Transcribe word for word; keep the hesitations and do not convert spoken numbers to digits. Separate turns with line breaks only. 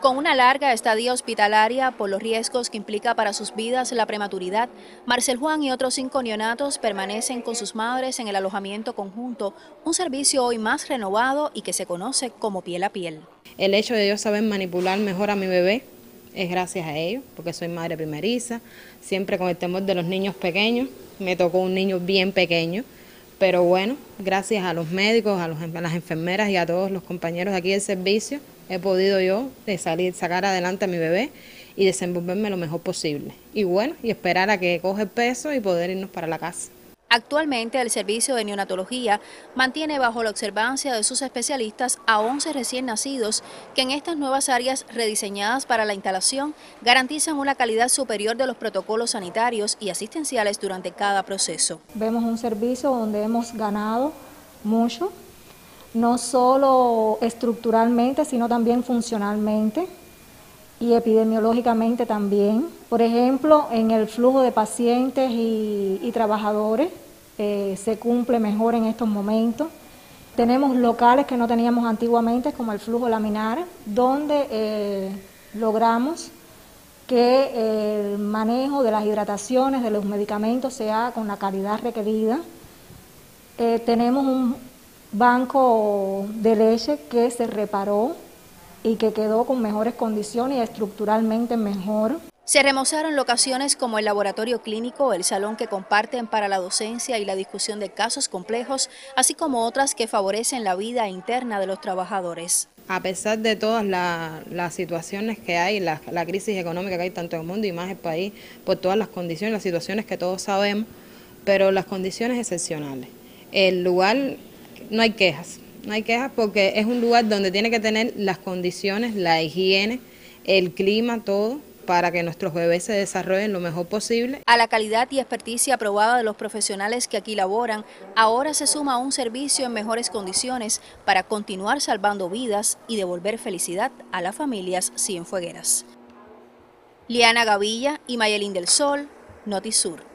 Con una larga estadía hospitalaria por los riesgos que implica para sus vidas la prematuridad, Marcel Juan y otros cinco neonatos permanecen con sus madres en el alojamiento conjunto, un servicio hoy más renovado y que se conoce como piel a piel.
El hecho de yo saber manipular mejor a mi bebé es gracias a ellos, porque soy madre primeriza, siempre con el temor de los niños pequeños. Me tocó un niño bien pequeño, pero bueno, gracias a los médicos, a, los, a las enfermeras y a todos los compañeros de aquí del servicio, he podido yo de salir, sacar adelante a mi bebé y desenvolverme lo mejor posible. Y bueno, y esperar a que coge el peso y poder irnos para la casa.
Actualmente el servicio de neonatología mantiene bajo la observancia de sus especialistas a once recién nacidos que en estas nuevas áreas rediseñadas para la instalación garantizan una calidad superior de los protocolos sanitarios y asistenciales durante cada proceso.
Vemos un servicio donde hemos ganado mucho, no solo estructuralmente, sino también funcionalmente y epidemiológicamente también. Por ejemplo, en el flujo de pacientes y, y trabajadores eh, se cumple mejor en estos momentos. Tenemos locales que no teníamos antiguamente, como el flujo laminar, donde eh, logramos que el manejo de las hidrataciones, de los medicamentos, sea con la calidad requerida. Eh, tenemos un banco de leche que se reparó y que quedó con mejores condiciones y estructuralmente mejor.
Se remozaron locaciones como el laboratorio clínico, el salón que comparten para la docencia y la discusión de casos complejos, así como otras que favorecen la vida interna de los trabajadores.
A pesar de todas la, las situaciones que hay, la, la crisis económica que hay tanto en el mundo y más en el país, por todas las condiciones, las situaciones que todos sabemos, pero las condiciones excepcionales. El lugar, no hay quejas. No hay quejas porque es un lugar donde tiene que tener las condiciones, la higiene, el clima, todo, para que nuestros bebés se desarrollen lo mejor posible.
A la calidad y experticia aprobada de los profesionales que aquí laboran, ahora se suma un servicio en mejores condiciones para continuar salvando vidas y devolver felicidad a las familias cienfuegueras. Liana Gavilla y Mayelín del Sol, Notisur.